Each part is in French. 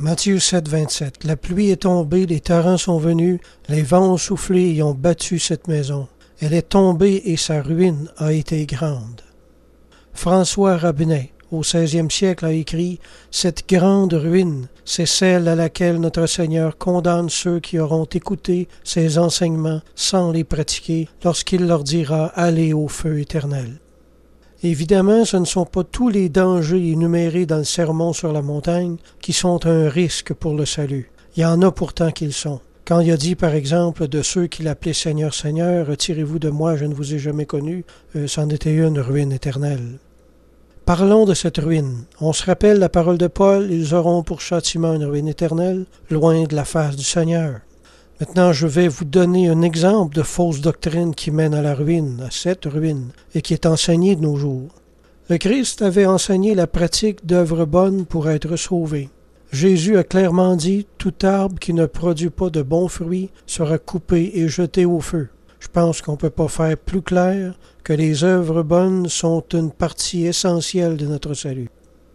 Matthieu 7, 27. La pluie est tombée, les torrents sont venus, les vents ont soufflé et ont battu cette maison. Elle est tombée et sa ruine a été grande. François Rabelais, au XVIe siècle, a écrit « Cette grande ruine, c'est celle à laquelle notre Seigneur condamne ceux qui auront écouté ses enseignements sans les pratiquer lorsqu'il leur dira « Allez au feu éternel ». Évidemment, ce ne sont pas tous les dangers énumérés dans le Sermon sur la montagne qui sont un risque pour le salut. Il y en a pourtant qui le sont. Quand il a dit, par exemple, de ceux qui l'appelaient Seigneur, Seigneur, retirez-vous de moi, je ne vous ai jamais connu, c'en était une ruine éternelle. Parlons de cette ruine. On se rappelle la parole de Paul, ils auront pour châtiment une ruine éternelle, loin de la face du Seigneur. Maintenant, je vais vous donner un exemple de fausse doctrine qui mène à la ruine, à cette ruine, et qui est enseignée de nos jours. Le Christ avait enseigné la pratique d'œuvres bonnes pour être sauvé. Jésus a clairement dit « Tout arbre qui ne produit pas de bons fruits sera coupé et jeté au feu ». Je pense qu'on ne peut pas faire plus clair que les œuvres bonnes sont une partie essentielle de notre salut.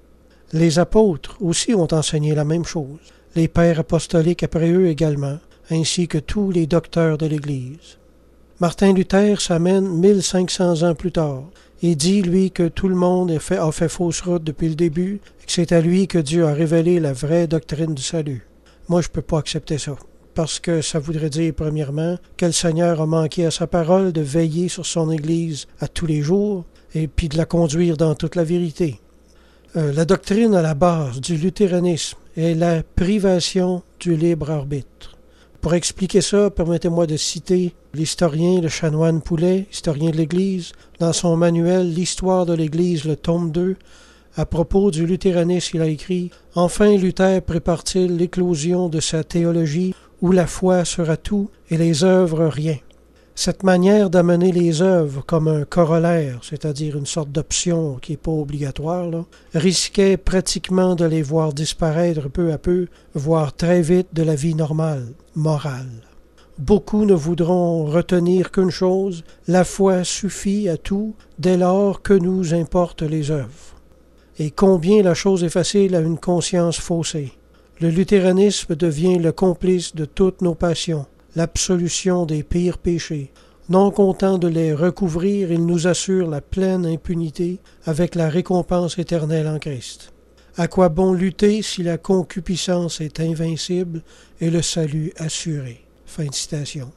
Les apôtres aussi ont enseigné la même chose, les pères apostoliques après eux également, ainsi que tous les docteurs de l'Église. Martin Luther s'amène 1500 ans plus tard et dit, lui, que tout le monde a fait fausse route depuis le début et que c'est à lui que Dieu a révélé la vraie doctrine du salut. Moi, je ne peux pas accepter ça, parce que ça voudrait dire, premièrement, que le Seigneur a manqué à sa parole de veiller sur son Église à tous les jours et puis de la conduire dans toute la vérité. La doctrine à la base du luthéranisme est la privation du libre arbitre. Pour expliquer ça, permettez-moi de citer l'historien, le chanoine Poulet, historien de l'Église, dans son manuel « L'histoire de l'Église », le tome 2, à propos du luthéranisme, il a écrit « Enfin Luther prépare-t-il l'éclosion de sa théologie où la foi sera tout et les œuvres rien. » Cette manière d'amener les œuvres comme un corollaire, c'est-à-dire une sorte d'option qui n'est pas obligatoire, risquait pratiquement de les voir disparaître peu à peu, voire très vite de la vie normale, morale. Beaucoup ne voudront retenir qu'une chose, la foi suffit à tout dès lors que nous importent les œuvres. Et combien la chose est facile à une conscience faussée. Le luthéranisme devient le complice de toutes nos passions, l'absolution des pires péchés. Non content de les recouvrir, il nous assure la pleine impunité avec la récompense éternelle en Christ. À quoi bon lutter si la concupiscence est invincible et le salut assuré? Fin de citation.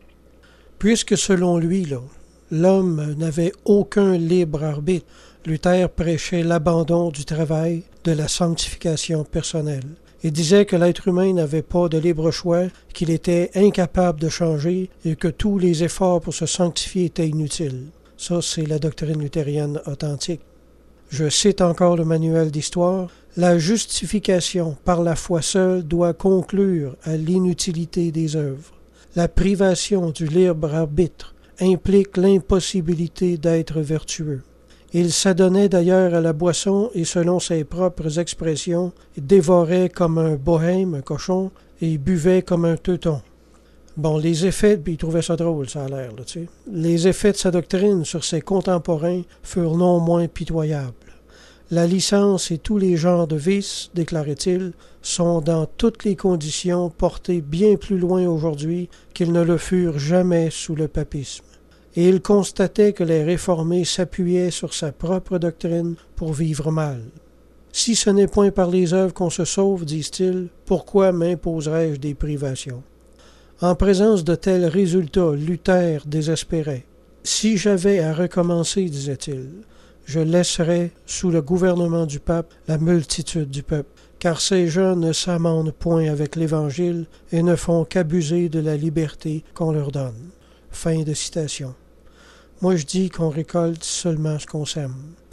Puisque selon lui, l'homme n'avait aucun libre arbitre, Luther prêchait l'abandon du travail, de la sanctification personnelle. Il disait que l'être humain n'avait pas de libre choix, qu'il était incapable de changer et que tous les efforts pour se sanctifier étaient inutiles. Ça, c'est la doctrine luthérienne authentique. Je cite encore le manuel d'histoire. La justification par la foi seule doit conclure à l'inutilité des œuvres. La privation du libre arbitre implique l'impossibilité d'être vertueux. Il s'adonnait d'ailleurs à la boisson et, selon ses propres expressions, dévorait comme un bohème, un cochon, et buvait comme un teuton. Bon, les effets, puis il trouvait ça drôle, ça a l'air, tu sais. Les effets de sa doctrine sur ses contemporains furent non moins pitoyables. La licence et tous les genres de vices, déclarait-il, sont dans toutes les conditions portés bien plus loin aujourd'hui qu'ils ne le furent jamais sous le papisme. Et il constatait que les réformés s'appuyaient sur sa propre doctrine pour vivre mal. Si ce n'est point par les œuvres qu'on se sauve, disent-ils, pourquoi m'imposerais-je des privations? En présence de tels résultats, Luther désespérait. Si j'avais à recommencer, disait-il, je laisserais sous le gouvernement du pape la multitude du peuple, car ces gens ne s'amendent point avec l'Évangile et ne font qu'abuser de la liberté qu'on leur donne. Fin de citation. Moi, je dis qu'on récolte seulement ce qu'on sème.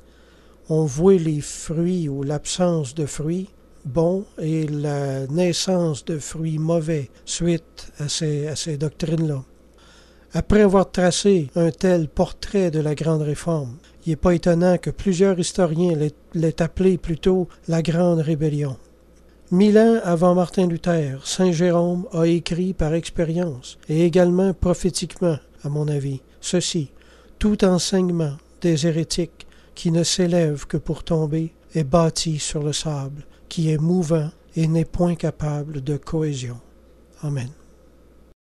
On voit les fruits ou l'absence de fruits bons et la naissance de fruits mauvais suite à ces doctrines-là. Après avoir tracé un tel portrait de la Grande Réforme, il n'est pas étonnant que plusieurs historiens l'aient appelé plutôt la Grande Rébellion. 1000 ans avant Martin Luther, Saint Jérôme a écrit par expérience et également prophétiquement, à mon avis, ceci. Tout enseignement des hérétiques qui ne s'élève que pour tomber est bâti sur le sable, qui est mouvant et n'est point capable de cohésion. Amen.